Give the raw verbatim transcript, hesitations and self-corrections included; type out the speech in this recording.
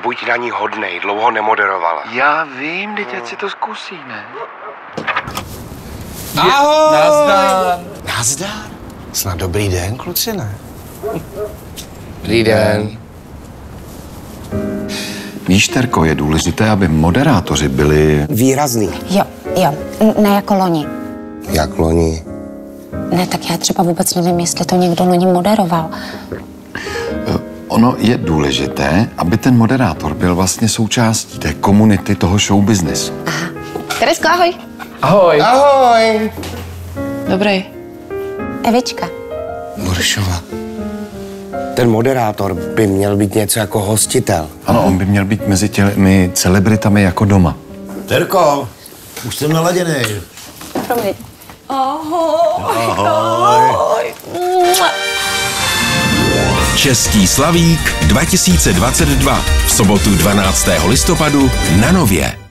buď na ní hodnej, dlouho nemoderovala. Já vím, teď ať si to zkusí, ne? Ahoj! Nazdar. Nazdar. Snad dobrý den, kluci, ne? Dobrý den. Víš, Terko, je důležité, aby moderátoři byli... Výrazný. Jo, jo, N- ne jako loni. Jak loni. Ne, tak já třeba vůbec nevím, jestli to někdo loni moderoval. Ono je důležité, aby ten moderátor byl vlastně součástí té komunity toho showbiznesu. Teresko, ahoj. Ahoj. Ahoj. Dobrý. Evička. Buršova. Ten moderátor by měl být něco jako hostitel. Ano, on by měl být mezi těmi celebritami jako doma. Terko, už jsem naladěný. Promiň. Ahoj. Český slavík dva tisíce dvacet dva v sobotu dvanáctého listopadu na Nově.